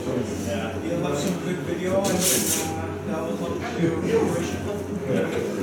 You'll have some good video and that will help you.